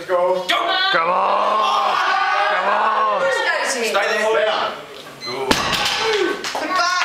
go. Go! Come on! Come on! Stay there. Good. Goodbye.